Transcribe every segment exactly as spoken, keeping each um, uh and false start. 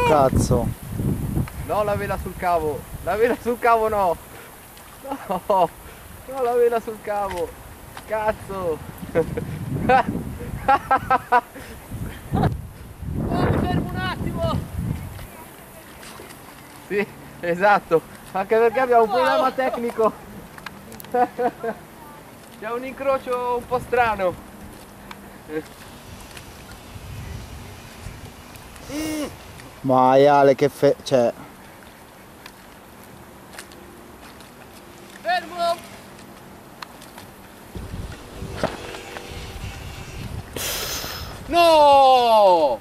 cazzo. No, la vela sul cavo. La vela sul cavo no. No, no, la vela sul cavo. Cazzo. Oh, mi fermo un attimo. Sì, esatto. Anche perché abbiamo un problema tecnico. C'è un incrocio un po' strano. Mm. Vai Ale, che fe... cioè... Fermo. No!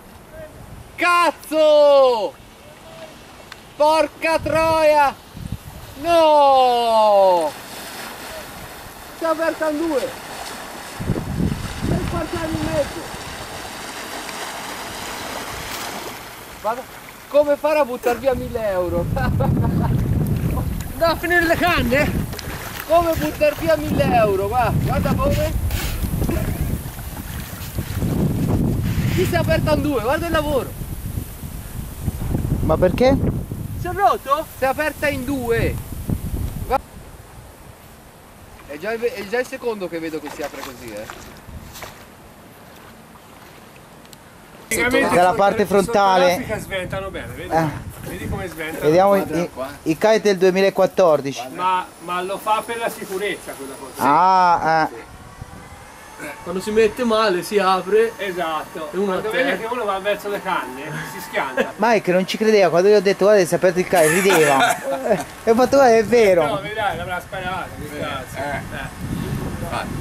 Cazzo! Porca troia! No! Si è aperta in due! Sei spartiamo in mezzo! Vado. Come fare a buttare via mille euro? Andiamo a finire le canne? Come buttare via mille euro? Guarda, guarda come! Qui si è aperta in due, guarda il lavoro! Ma perché? Si è rotto? Si è aperta in due! Guarda. È già, il, è già il secondo che vedo che si apre così, eh! Dalla parte frontale. Sventano bene, vedi? Eh. Vedi come sventano? Vediamo i, i kite del duemilaquattordici. Ma, ma lo fa per la sicurezza quella cosa. Ah, eh. Quando si mette male si apre. Esatto. E uno Quando a vede terra. che uno va verso le canne, si schianta. Mike non ci credeva, quando gli ho detto guarda si è aperto il kite, rideva. E ho fatto guarda è vero. No, vedrai, l'avrà sparato, che cazzo. Eh. Eh.